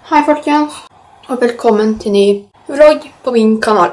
Hei folkens, og velkommen til ny vlogg på min kanal.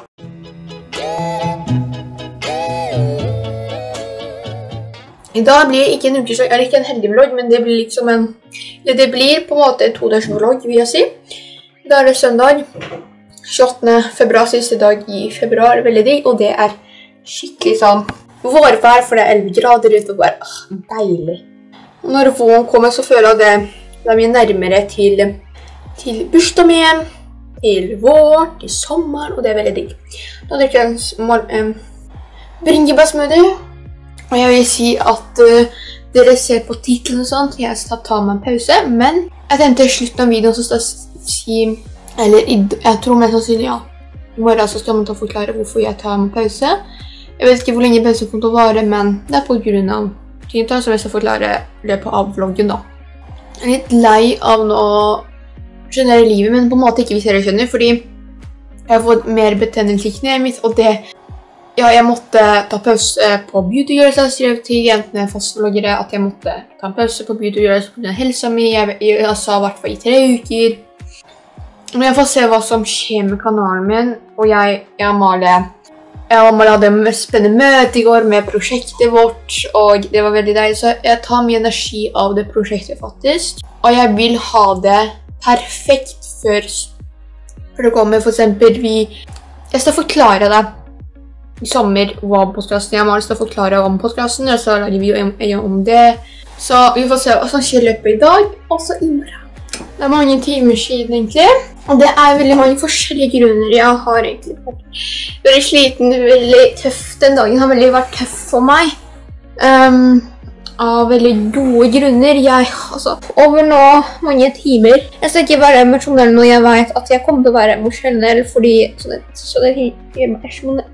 I dag blir ikke en ukesvlogg, eller ikke en helgevlogg, men det blir liksom det blir på en måte en 2-dagsvlogg, vil jeg si. Da er det søndag, 28. februar, siste dag i februar, veldig digg, og det er skikkelig sånn vårvær, for det er 11 grader ute, og bare deilig. Og når våren kommer, så føler jeg det er mye nærmere til bursdag min, til vår, til sommer, og det er veldig digg. Da drikker jeg en bringebærsmoothie, og jeg vil si at dere ser på titlen og sånt, jeg skal ta meg en pause, men jeg tenkte i slutten av videoen så skal jeg si, eller jeg tror mest sannsynlig ja, i morgen så skal man ta forklare hvorfor jeg tar meg en pause. Jeg vet ikke hvor lenge pausen kommer til å vare, men det er på grunn av tiden, så jeg skal forklare løpet av vloggen da. Jeg er litt lei av nå generelle livet, men på en måte ikke hvis dere skjønner, fordi jeg har fått mer betennelse i kneet mitt, og det, ja, jeg måtte ta pause på beautygjørelse. Jeg skrev til jentene fastvloggere at jeg måtte ta en pause på beautygjørelse på grunn av helsa mi. Jeg sa i hvert fall i 3 uker. Men jeg får se hva som skjer med kanalen min, og jeg og Amalie hadde en spennende møte i går med prosjektet vårt, og det var veldig deilig, så jeg tar mye energi av det prosjektet faktisk. Og jeg vil ha det perfekt før det kommer, for eksempel jeg skal forklare det i sommer hva podcasten jeg skal forklare om podcasten, og så lager vi om det. Så vi får se hva som skjer i løpet i dag, og så i morgen. Det er mange timer siden egentlig, og det er veldig mange forskjellige grunner. Jeg har egentlig vært veldig sliten, veldig tøff. Den dagen har veldig vært tøff for meg. Av veldig gode grunner. Over nå mange timer. Jeg skal ikke være emosjonell når jeg vet at jeg kommer til å være emosjonell, fordi så det gjør meg emosjonell.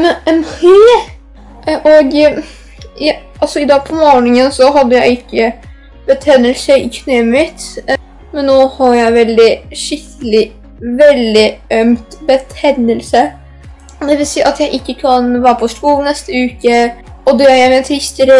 Og i dag på morgenen så hadde jeg ikke betennelse i kneet mitt, men nå har jeg veldig ømt betennelse. Det vil si at jeg ikke kan være på skolen neste uke, og det gjør meg tristere.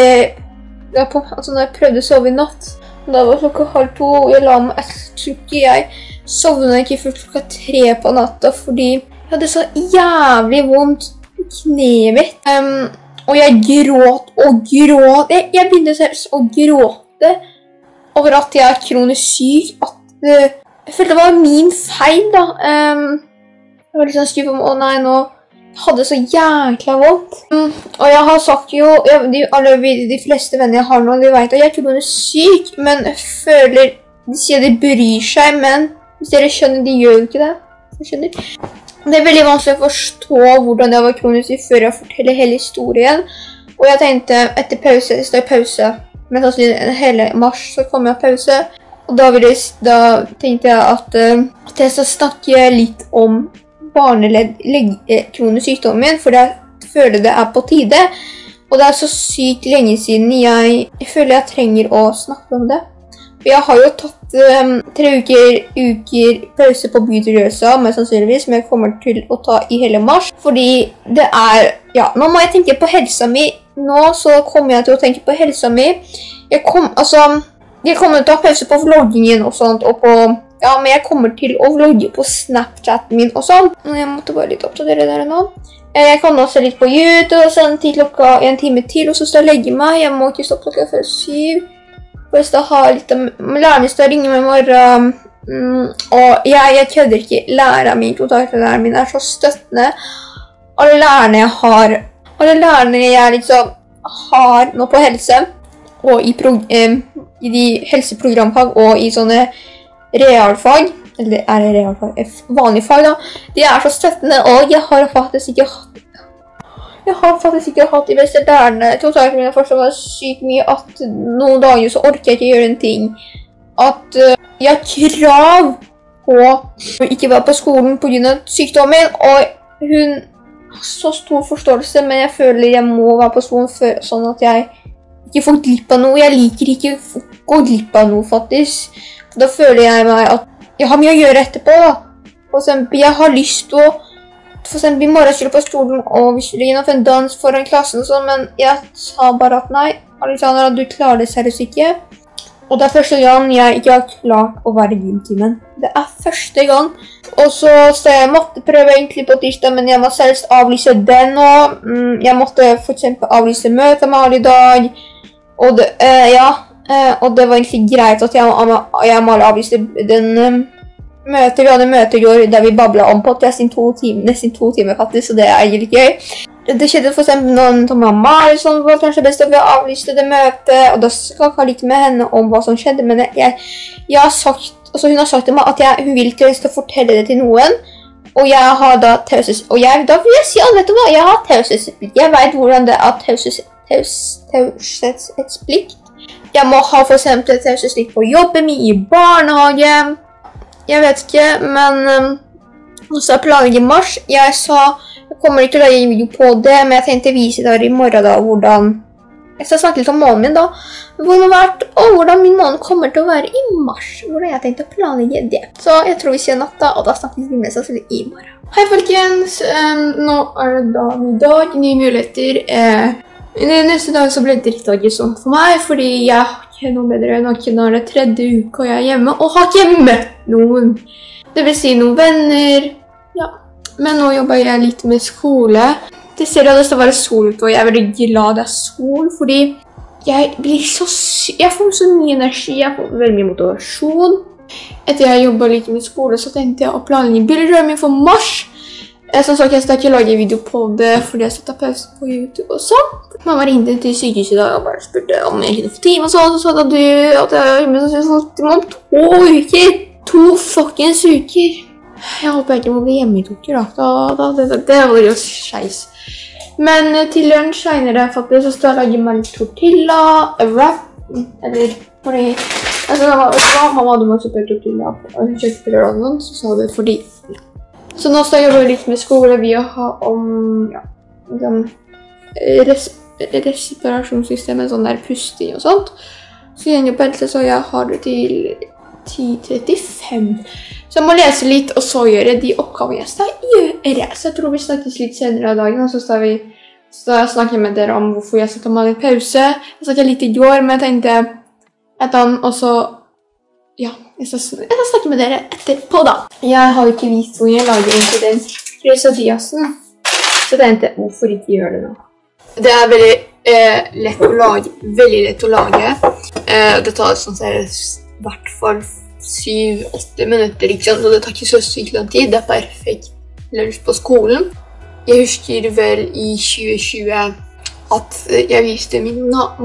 Når jeg prøvde å sove i natt, da var klokka 1:30, og jeg la meg, jeg tror ikke jeg sovnet ikke før klokka 3 på natta, fordi jeg hadde så jævlig vondt i kneet mitt. Og jeg gråt og gråt. Jeg begynte selv å gråte over at jeg er kronisk syk, at jeg følte det var min feil da. Jeg var litt sånn styr på meg, nei, nå hadde så jækla vondt. Og jeg har sagt jo, de fleste venner jeg har nå, de vet at jeg er kronisk syk, men jeg føler, de sier de bryr seg, men hvis dere skjønner, de gjør jo ikke det. Det er veldig vanskelig å forstå hvordan jeg var kronisk syk før jeg forteller hele historien. Og jeg tenkte, etter pause, det står pause, men hele mars så kom jeg pause. Og da tenkte jeg at jeg skal snakke litt om kronisk sykdom min, for jeg føler det er på tide. Og det er så sykt lenge siden jeg føler jeg trenger å snakke om det. Jeg har jo tatt 3 uker pause på beautygjørelse, mest sannsynligvis, som jeg kommer til å ta i hele mars. Fordi det er, ja, nå må jeg tenke på helsa mi. Nå så kommer jeg til å tenke på helsa mi. Jeg kommer til å ta pause på vloggingen og sånt, ja, men jeg kommer til å vlogge på Snapchat min og sånt. Jeg måtte bare litt oppdatere der nå. Jeg kan også se litt på YouTube og sånn til klokka 1 time til, og så skal jeg legge meg. Jeg må ikke stoppe klokka før 7. For jeg skal ha litt av læreren skal ringe meg i morgen. Og jeg kødder ikke. Kontaktlæreren min er så støttende. Alle lærerne jeg liksom har nå på helse, og i de helseprogramfag og i sånne realfag, eller er det realfag, vanlige fag da, de er så støttende, og jeg har faktisk ikke hatt de beste lærerne. Totalt mine fortsatt var sykt mye at noen dager så orker jeg ikke gjøre en ting. At jeg har krav på å ikke være på skolen på grunn av sykdommen, og hun har så stor forståelse, men jeg føler jeg må være på skolen sånn at jeg ikke får glipp av noe. Jeg liker ikke å gå glipp av noe faktisk. Da føler jeg meg at jeg har mye å gjøre etterpå da. For eksempel, jeg har lyst til å i morgen skulle på skolen, og vi skulle gjennom en dans foran klassen og sånn, men jeg sa bare at nei, Alexandra, du klarer det seriøst ikke. Og det første gang jeg ikke har klart å være i gymtimen. Det første gang. Og så jeg måtte prøve egentlig på tirsdag, men jeg må selvst avlyse den og jeg måtte for eksempel avlyse møtet med alle i dag. Og det, og det var egentlig greit at jeg må avlyse den møtet. Vi hadde møte i går der vi bablet om podcast nesten 2 timer faktisk, så det egentlig gøy. Det skjedde for eksempel noen til mamma, som var kanskje best at vi avlyste det møtet, og da snakket jeg litt med henne om hva som skjedde, men jeg har sagt, altså hun har sagt til meg at hun vil ikke lyst til å fortelle det til noen, og jeg har da taushetsplikt, og da vil jeg si, vet du hva, jeg har taushetsplikt, jeg vet hvordan det er taushetsplikt. Jeg må ha for eksempel taushetsplikt på jobben min, i barnehage, jeg vet ikke, men så jeg planlegger i mars, jeg kommer ikke til å lage en video på det, men jeg tenkte vise dere i morgen da, hvordan jeg skal snakke litt om måneden min da, hvordan min måned kommer til å være i mars, hvordan jeg tenkte å planlegge det. Så jeg tror vi sier natt da, og da snakkes vi med seg i morgen. Hei folkens, nå det dagen i dag, nye muligheter. Neste dag så ble det drittdag sånn for meg, fordi jeg har ikke noe bedre enn at nå det 3. uke og jeg er hjemme, og har ikke møtt noen. Det vil si noen venner, ja. Men nå jobber jeg litt med skole. Det ser ut til å være sol ute, og jeg er veldig glad det er sol, fordi jeg får så mye energi, jeg får veldig mye motivasjon. Etter jeg jobbet litt med skole, så tenkte jeg å planlegge bilderømmen for mars. Som sagt, jeg skal ikke lage video på det, fordi jeg satte pause på YouTube og sånn. Mamma ringte til sykehuset i dag og bare spurte om jeg kunne få time og sånn, og så sa at jeg fått time om 2 uker. 2 fuckings uker. Jeg håper jeg ikke må bli hjemme i 2 uker da. Det var jo skeis. Men til lunsj senere faktisk så skal jeg lage meg litt tortilla, wrap, eller fordi, mamma hadde masse tortilla, og hun kjøpte til rønnen, så sa det fordi. Så nå skal jeg jobbe litt med skole via å ha om, respirasjonssystemet, sånn der pusting og sånt. Så jeg jobber helt så jeg har det til 10:35. Så jeg må lese litt, og så gjøre de oppgavene jeg skal gjøre. Så jeg tror vi snakkes litt senere i dagen, og så skal jeg snakke med dere om hvorfor jeg skal ta meg litt pause. Jeg snakket litt i går, men jeg tenkte og så, ja, jeg skal snakke med dere etterpå da. Jeg har ikke vist hvordan jeg lager egentlig den quesadillas'en, så jeg tenkte, hvorfor ikke gjøre det nå? Det er veldig lett å lage, Det tar sånn sett i hvert fall 7-8 minutter, ikke sant? Og det tar ikke så sykt lang tid. Det er perfekt lunsj på skolen. Jeg husker vel i 2020 at jeg viste min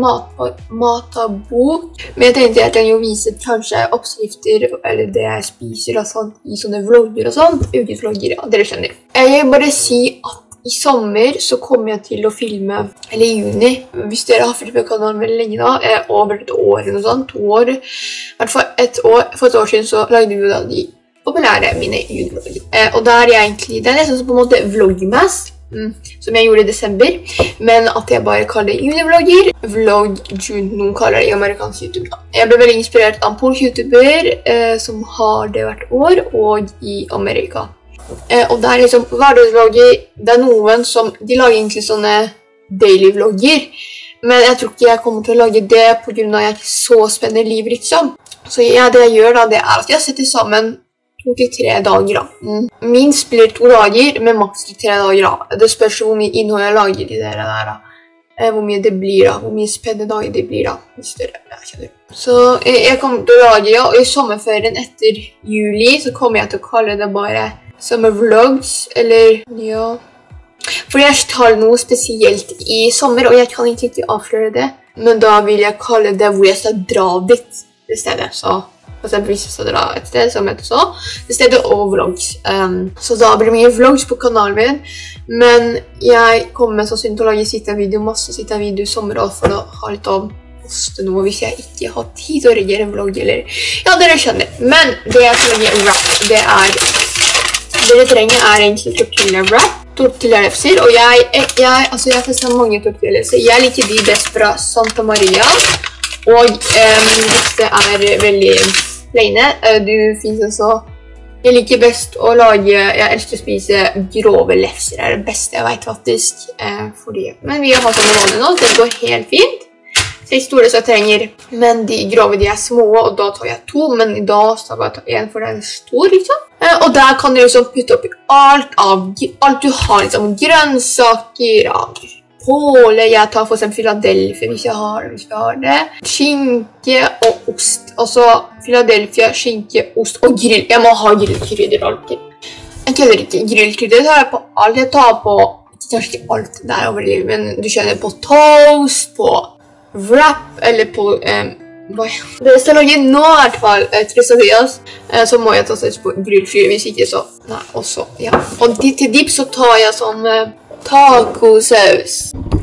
matabok. Men jeg tenkte at jeg jo vise kanskje oppskrifter, eller det jeg spiser og sånt, i sånne vlogger og sånt. Ukesvlogger, ja, dere skjønner. Jeg vil bare si at i sommer så kommer jeg til å filme, eller i juni, hvis dere har filmet kanalen veldig lenge da, over et år eller noe sånt, 2 år, i hvert fall for et år siden så lagde vi jo da de populære mine julevlogger. Og da er jeg egentlig, det er nesten som på en måte vlogmas, som jeg gjorde i desember, men at jeg bare kaller det junivlogger, vlog June, noen kaller det i amerikansk YouTube da. Jeg ble veldig inspirert av en polsk YouTuber som har det hvert år, og i Amerika. Og det er liksom hverdagsvlogger, det er noen som, de lager egentlig sånne daily vlogger, men jeg tror ikke jeg kommer til å lage det på grunn av at jeg ikke så spennende liv liksom. Så ja, det jeg gjør da, det er at jeg setter sammen 2 til 3 dager da. Minst blir 2 dager, men maks 3 dager da. Det spørs hvor mye innhold jeg lager i det der da. Hvor mye det blir da, hvor mye spennende dager det blir da, hvis dere kjenner. Så jeg kommer til å lage, ja, og i sommerferien etter juli så kommer jeg til å kalle det bare summer vlogs, eller ja. For jeg tar noe spesielt i sommer, og jeg kan ikke avsløre det. Men da vil jeg kalle det hvor jeg skal dra dit i stedet. Så for eksempel hvis jeg skal dra et sted som heter så, i stedet og vlogs. Så da blir det mye vlogs på kanalen min. Men jeg kommer så synd til å lage masse video i sommer, for å ha litt om poste noe hvis jeg ikke har tid til å reagere en vlogg, eller ja, dere skjønner. Men det jeg skal lage wrap, det dere trenger er egentlig tortilla-wrap, tortilla-lefser, og jeg testet mange tortilla-lefser. Jeg liker de best fra Santa Maria, og dette er veldig plaine. Jeg liker best å lage, jeg elsker å spise grove lefser, det er det beste jeg vet faktisk, men vi har hatt sånne vanlige nå, det går helt fint. 6 store så jeg trenger, men de grove de små, og da tar jeg 2, men i dag så tar jeg bare 1 for den er stor, liksom. Og der kan du liksom putte oppi alt du har, liksom, grønnsaker, påle, jeg tar for eksempel Philadelphia hvis jeg har det, skinke og ost, altså Philadelphia, skinke, ost og grill, jeg må ha grillkrydder alltid. Jeg kødder ikke, grillkrydder tar jeg på alt, jeg tar ikke alt der over livet, men du skjønner på toast, på wrap, eller på, hvis jeg lager nå i hvert fall quesadillas, så må jeg ta seg på grillkrydder, hvis ikke så, nei, også, ja. Og til dip så tar jeg sånn tacosaus.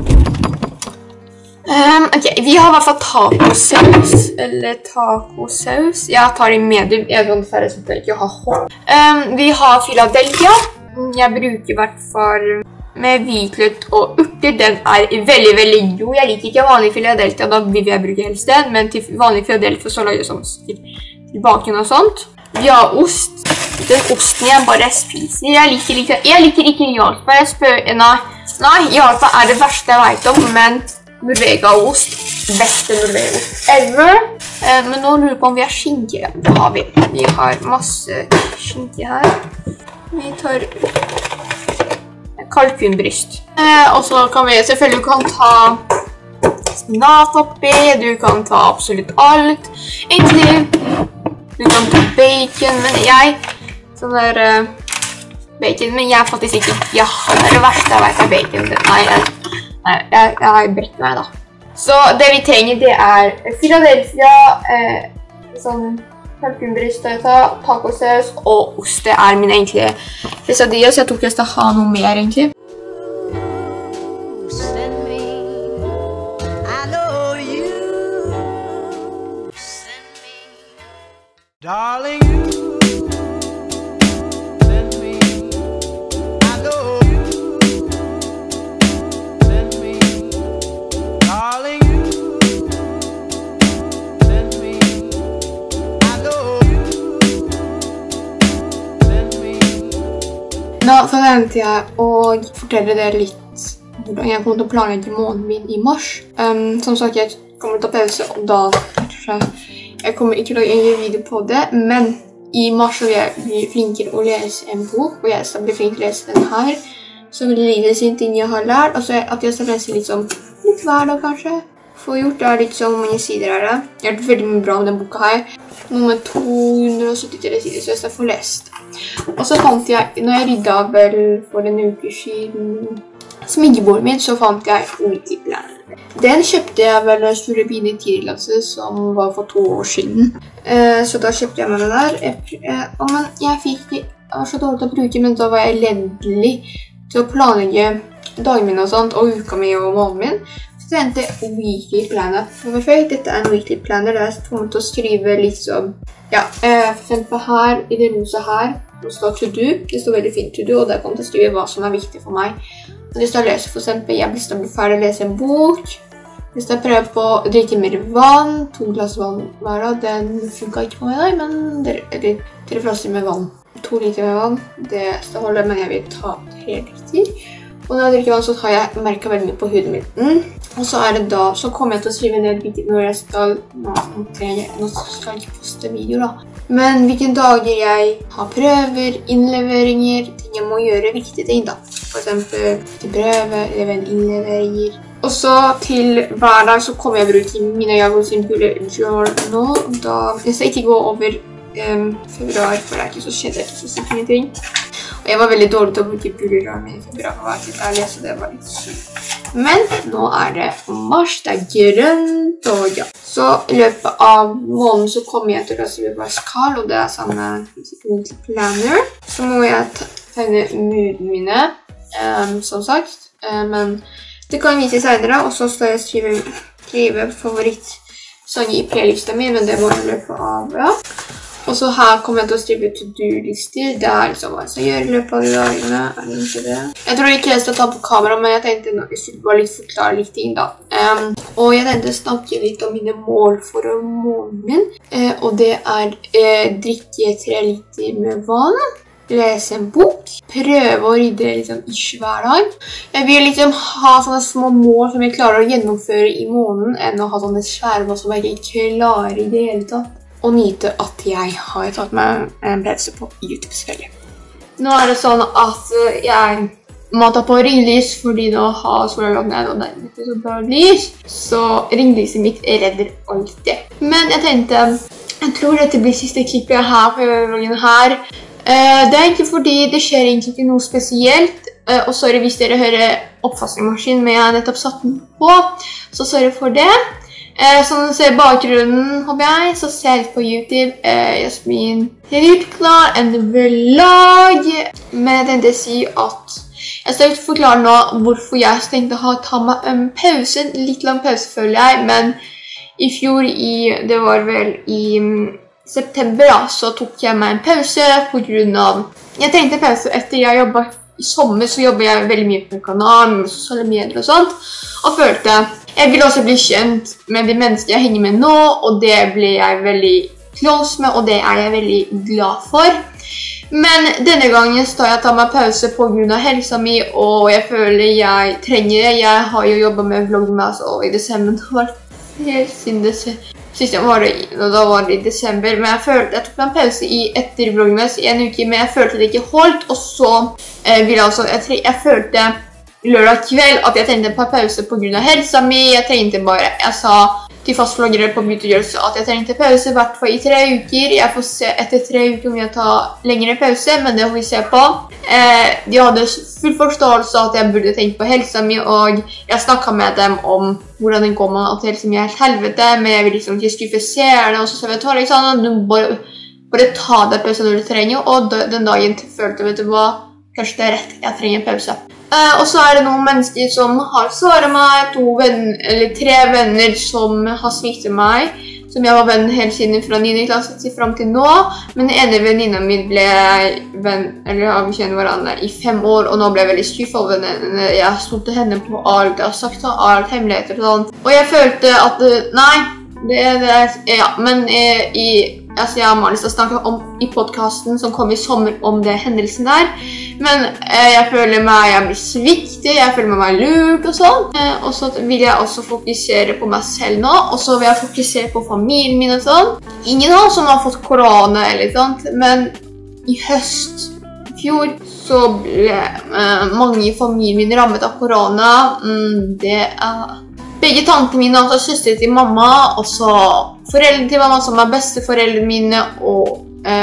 Ok, vi har i hvert fall tacosaus, eller tacosaus. Jeg tar i medium, jeg kan færre som ikke ha hot. Vi har Philadelphia. Jeg bruker i hvert fall med hvitløk og urter. Den er veldig, veldig god. Jeg liker ikke vanlig Philadelphia, da vil jeg bruke helst den, men til vanlig Philadelphia så lager jeg sånn til baken og sånt. Vi har ost. Den osten jeg bare spiser. Jeg liker ikke Jarlsberg. Jeg spør, nei, Jarlsberg er det verste jeg vet om, men Norvegaost, beste Norvegaost ever. Men nå lurer jeg på om vi har skinke. Ja, det har vi. Vi har masse skinke her. Vi tar kalkunbryst. Og så kan vi selvfølgelig ta spinat oppi, du kan ta absolutt alt. Egentlig, du kan ta bacon, men men jeg faktisk ikke, ja, det er det verste jeg vet av bacon. Nei, jeg brekker meg da. Så det vi trenger, det er Philadelphia, sånn kalkunbryst, tacosaus og ost. Det er min egentlig quesadillas, så jeg tok lyst til å ha noe mer egentlig. Darling, da forventer jeg å fortelle dere litt hvordan jeg kommer til å planlegge måneden min i mars. Som sagt, jeg kommer til å ta pause, og da kanskje jeg kommer ikke til å lage en video på det, men i mars vil jeg bli flinkere å lese en bok, og jeg skal bli flinkere å lese den her. Så vil jeg livet sin ting jeg har lært, og så at jeg skal lese litt hver dag kanskje. For gjort det litt sånn, hvor mange sider er det? Jeg har hørt veldig mye bra om den boka her. Nummer 273 sider, så jeg skal få lest. Og så fant jeg, når jeg rydda vel for en uke siden smiggebordet mitt, så fant jeg weekly planner. Den kjøpte jeg vel når jeg skulle begynne i tidligere, som var for 2 år siden. Så da kjøpte jeg meg det der. Men jeg var så dårlig til å bruke, men da var jeg elendig til å planlegge dagen min og sånt, og uka mi og måneden min. Så jeg endte weekly planner. Hvorfor? Dette er en weekly planner, der jeg kommer til å skrive litt sånn, ja, for eksempel her, i det rosa her, det står to do. Det står veldig fint to do, og der kommer jeg til å skrive hva som er viktig for meg. Og hvis jeg leser for eksempel, jeg blir ferdig å lese en bok. Hvis jeg prøver på å drikke mer vann, 2 glass vann hver dag, den funker ikke på meg da, men 3 flasker med vann. 2 liter med vann, det skal holde, men jeg vil ta 3 liter. Og når jeg drikker vann, så har jeg merket veldig mye på huden min. Og så er det da, så kommer jeg til å skrive ned når jeg skal, nå skal jeg ikke poste video da. Men hvilke dager jeg har prøver, innleveringer, ting jeg må gjøre, viktige ting da. For eksempel til prøve, eller innleveringer. Og så til hver dag så kommer jeg å bruke mine Jagods bullet journal. Da, jeg skal ikke gå over februar, for det er ikke så skjedde, ikke så sikkert ting. Og jeg var veldig dårlig til å bruke bullet journal i februar, for å være litt ærlig, så det var litt sykt. Men nå er det mars, det er grønt, og ja. Så i løpet av måneden så kommer jeg til å skrive Vaskal, og det er samme planner. Så må jeg tegne moodene mine, som sagt. Men det kan jeg vise senere, og så skal jeg skrive favorittsanger i playlista mi, men det må jeg løpe av, ja. Og så her kommer jeg til å skrive to-do-lister. Det er liksom hva jeg skal gjøre i løpet av de dagene. Er det ikke det? Jeg tror ikke jeg skal ta på kamera, men jeg tenkte jeg skulle bare litt forklare litt ting da. Og jeg tenkte å snakke litt om mine mål for måneden min. Og det er drikke 3 liter med vann. lese en bok, prøve å rydde liksom ish hver dag. Jeg vil liksom ha sånne små mål som jeg klarer å gjennomføre i måneden, enn å ha sånne svære mål som jeg ikke klarer i det hele tatt. Og nyte at jeg har tatt meg en pause på YouTube selvfølgelig. Nå er det sånn at jeg må ta på ringlys, fordi nå har sola lagt ned, og det er ikke så bra lys. Så ringlyset mitt redder alltid. Men jeg tenkte, jeg tror dette blir siste klippet her på vloggen her. Det er ikke fordi det skjer egentlig ikke noe spesielt. Og sorry hvis dere hører oppvaskmaskinen, men jeg har nettopp satt den på. Så sorry for det. Som du ser bakgrunnen, håper jeg, så ser jeg på YouTube. Jasmin helt klar, en vlogg. Men jeg tenkte å si at jeg skal forklare nå hvorfor jeg tenkte å ta meg en pause, en litt lang pause føler jeg, men i fjor, det var vel i september da, så tok jeg meg en pause på grunn av, jeg trengte pause etter jeg jobbet i sommer, så jobbet jeg veldig mye på kanal, med sosiale medier og sånt, og følte, jeg ville også bli kjent med de mennesker jeg henger med nå, og det ble jeg veldig close med, og det er jeg veldig glad for. Men denne gangen skal jeg ta meg pause på grunn av helsa mi, og jeg føler jeg trenger det. Jeg har jo jobbet med vlogmas i desember, det var helt siden sist jeg var det, og da var det i desember, men jeg følte jeg tok meg en pause etter vlogmas i en uke, men jeg følte det ikke holdt, og så ville jeg også, jeg følte lørdag kveld at jeg trengte et par pause på grunn av helsa mi, jeg trengte bare, jeg sa til fastvloggere på Beautygirls at jeg trengte pause i hvert fall i 3 uker. Jeg får se etter 3 uker om jeg tar lengre pause, men det får vi se på. De hadde full forståelse at jeg burde tenke på helsa mi, og jeg snakket med dem om hvordan det går med at helsa mi er helt helvete, men jeg vil liksom ikke skuffe seerne, og så sa jeg til Alexander, du bare ta deg pause når du trenger, og den dagen følte vet du hva, kanskje det er rett, jeg trenger en pause. Og så er det noen mennesker som har svaret meg, 3 venner som har sviktet meg, som jeg var venn hele siden fra 9. klasse til frem til nå, men den ene venninnen min ble venn, eller har vi kjent hverandre i 5 år, og nå ble jeg veldig skuffet over henne. Jeg stod til henne på alt, jeg har sagt alt, hemmeligheter og sånn, og jeg følte at, nei, ja, men jeg har Marlis å snakke om i podcasten som kom i sommer om det hendelsen der, men jeg føler meg, jeg blir sviktet, jeg føler meg lurt og sånn, og så vil jeg også fokusere på meg selv nå, og så vil jeg fokusere på familien min og sånn. Ingen av oss som har fått korona eller sånt, men i høst, i fjor, så ble mange i familien min rammet av korona. Det er begge tantene mine, altså søstre til mamma, og så foreldre til mamma som er besteforeldre mine, og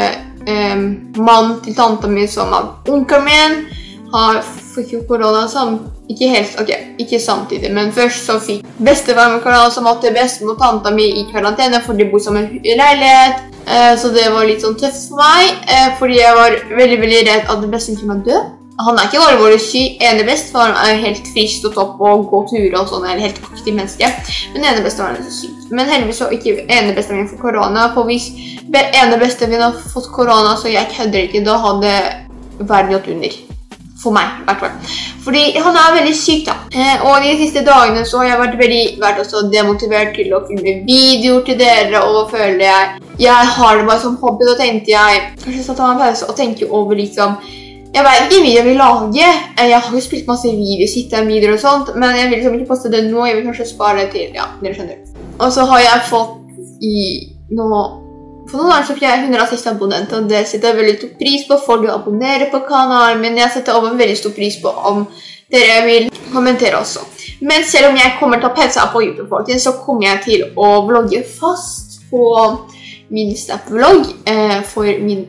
mann til tanta mi som er onkelen min, fikk jo korona ikke helt, ikke samtidig, men først så fikk bestefaren med korona som måtte beste mot tanta mi i karantene, for de bor sammen i leilighet, så det var litt sånn tøft for meg, fordi jeg var veldig, veldig redd at bestemoren kunne dø. Han er ikke alvorlig syk, ene bestefaren er helt frisk og topp og gå turer og sånn, eller helt aktiv menneske. Men ene bestefaren er så syk. Men heldigvis så ikke ene bestefaren får korona, for hvis ene bestefaren har fått korona, så jeg kødder ikke, da hadde verden gått under. For meg, i hvert fall. Fordi han er veldig syk da. Og de siste dagene så har jeg vært også demotivert til å filme videoer til dere, og føler jeg har det bare som hobby, da tenkte jeg, kanskje så tar meg en pause og tenker over liksom, jeg vet ikke hva jeg vil lage. Jeg har jo spilt masse videoer, sitter videoer og sånt, men jeg vil liksom ikke poste det nå. Jeg vil kanskje spare det til, ja, dere skjønner. Og så har jeg fått for noen år så fikk jeg 160 abonnenter, og det setter jeg veldig stor pris på. Folk vil abonnere på kanalen, men jeg setter også veldig stor pris på om dere vil kommentere også. Men selv om jeg kommer til å pause på YouTube, folkens, så kommer jeg til å vlogge fast på min Snap-vlogg for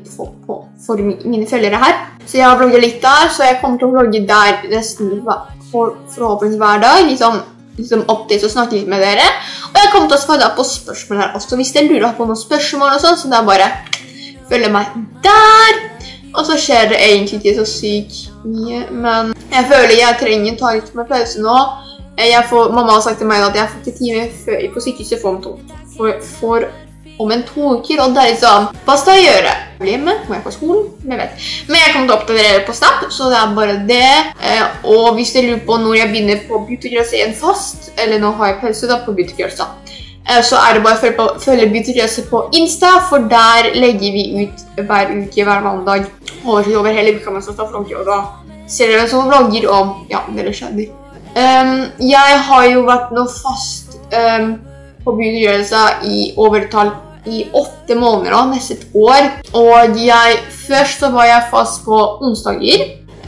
mine følgere her. Så jeg har vlogget litt der, så jeg kommer til å vlogge der nesten forhåpentligvis hver dag, liksom updates og snakke litt med dere. Og jeg kommer til å svare på spørsmål her også, hvis dere lurer på noen spørsmål og sånn, så det er bare følge meg der. Og så skjer det egentlig ikke så sykt mye, men jeg føler jeg trenger å ta litt med pause nå. Mamma har sagt til meg at jeg får ikke time på sykehuset for om en 2 uker, og det er liksom, hva skal jeg gjøre? Bli med? Må jeg på skolen? Jeg vet. Men jeg kommer til å oppdatere på Snap, så det er bare det. Og hvis dere lurer på når jeg begynner på Beautygirls igjen fast, eller nå har jeg pause da på Beautygirls da, så er det bare å følge Beautygirls på Insta, for der legger vi ut hver uke, hver mandag. oversikt over hele uka mens jeg skal vlogge, og da ser dere som vlogger om, ja, dere skjønner. Jeg har jo vært nå fast på begynnelse i overtall i 8 måneder nå, nesten et år. Og først så var jeg fast på onsdager.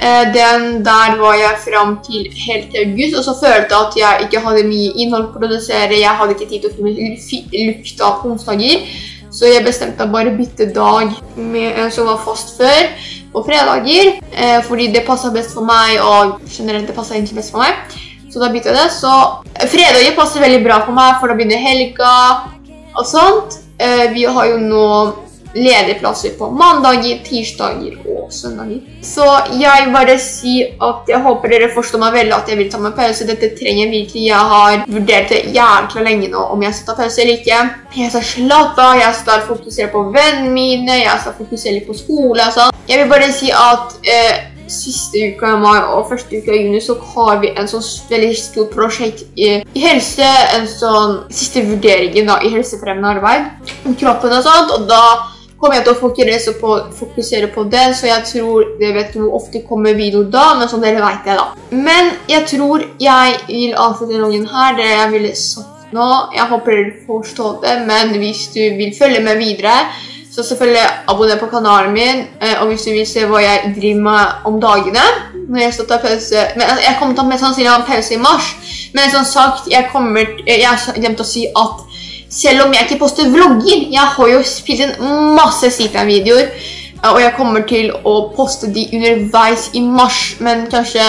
Der var jeg frem til helt til august, og så følte jeg at jeg ikke hadde mye innhold å produsere. Jeg hadde ikke tid til å filme lukt av onsdager, så jeg bestemte å bare bytte dag med en som var fast før, på fredager, fordi det passet best for meg, og generelt det passet ikke best for meg. Så da bytte jeg det, så fredager passer veldig bra for meg, for da begynner helga og sånt. Vi har jo nå ledige plasser på mandager, tirsdager og søndager. Så jeg bare sier at jeg håper dere forstår meg vel at jeg vil ta meg pause. Dette trenger jeg virkelig. Jeg har vurdert det jævlig lenge nå om jeg skal ta pause eller ikke. Jeg skal slappe av, jeg skal fokusere på vennene mine, jeg skal fokusere litt på skole og sånn. Jeg vil bare si at siste uka i mai og første uka i juni så har vi en sånn veldig stor prosjekt i helse, en sånn siste vurderingen da, i helsefremmende arbeid om kroppen og sånt, og da kommer jeg til å fokusere på det, så jeg tror, jeg vet hvor ofte kommer video da, men sånn dere vet det da. Men jeg tror jeg vil avslutte vloggen her, det jeg ville sagt nå. Jeg håper dere forstår det, men hvis du vil følge med videre, så selvfølgelig abonner på kanalen min, og hvis du vil se hva jeg driver med om dagene, når jeg skal ta pause. Men jeg kommer til å ta mest sannsynlig en pause i mars, men som sagt, jeg glemte å si at selv om jeg ikke poster vlogger, jeg har jo spilt en masse sit-down-videoer, og jeg kommer til å poste de underveis i mars, men kanskje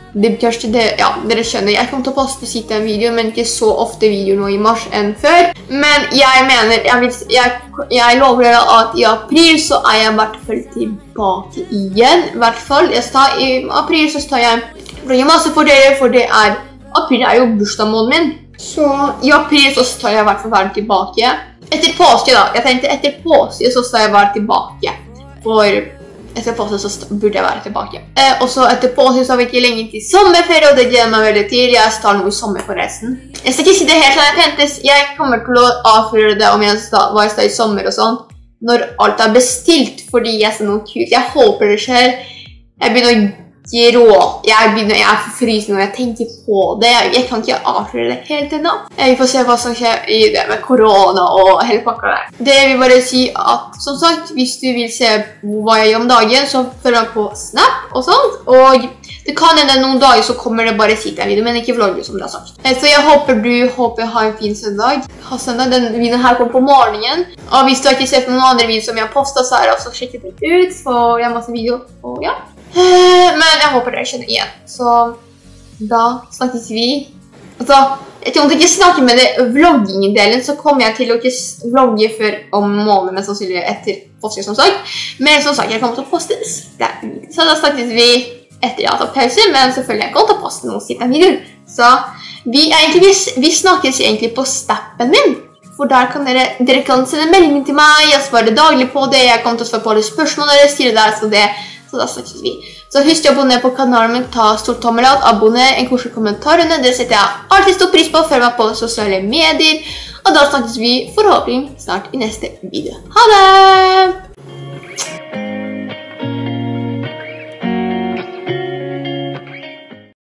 ja, dere skjønner, jeg kommer til å poste sit-down-videoer, men ikke så ofte videoer nå i mars enn før. Men jeg mener, jeg lover dere at i april så er jeg i hvert fall tilbake igjen. I hvert fall, i april så tar jeg vlogger masse for dere, for april er jo bursdagsmåneden min. Så i april så skal jeg i hvert fall være tilbake. Etter påske da, jeg tenkte etter påske så skal jeg være tilbake. For etter påske så burde jeg være tilbake. Og så etter påske så har vi ikke lenge til sommerferie, og det gleder meg veldig til. Jeg skal noe i sommer forresten. Jeg skal ikke si det helt sånn jeg tenkte. Jeg kommer til å avføre det om hva jeg skal i sommer og sånn, når alt er bestilt, fordi jeg ser noe kult. Jeg håper det skjer. Jeg begynner å jeg er for frysende når jeg tenker på det. Jeg kan ikke avsløre det helt ennå. Vi får se hva som skjer i det med korona og hele pakka der. Det vil bare si at, som sagt, hvis du vil se hva jeg gjør om dagen, så følger jeg på Snap og sånt. Og det kan hende noen dager så kommer det bare sit-down-video, men ikke vlogger som det har sagt. Så jeg håper du har en fin søndag. Den videoen her kommer på morgenen. Og hvis du har ikke sett noen andre videoer som jeg har postet, så er det også sjekket det ut, for jeg har masse videoer, og ja. Men jeg håper dere kjenner igjen, så da snakkes vi. Altså, jeg kommer til å ikke snakke med det vlogging-delen, så kommer jeg til å ikke vlogge før om måneden, men sannsynlig etter påske som sagt. Men som sagt, jeg kommer til å poste sit-down-videoer, så da snakkes vi etter jeg har tatt pause, men selvfølgelig jeg kommer til å poste noen sit-down-videoer. Så vi snakkes egentlig på Snappen min, for der kan dere kan sende melding til meg, jeg svarer daglig på det, jeg kommer til å svare på alle spørsmål dere stiller der, så da snakkes vi. Så husk å abonnere på kanalen min, ta stort tommel opp, abonner, en koselig kommentar under, det setter jeg alltid stor pris på, følg meg på sosiale medier, og da snakkes vi forhåpentlig snart i neste video. Ha det!